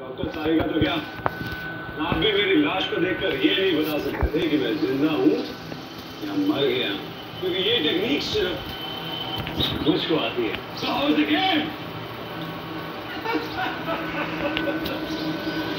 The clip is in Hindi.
डॉक्टर आएगा तो क्या, आप भी मेरी लाश को देखकर ये नहीं बता सकते थे कि मैं जिंदा हूँ या मर गया, क्योंकि ये टेक्निक सिर्फ मुझको आती है। So how is the game?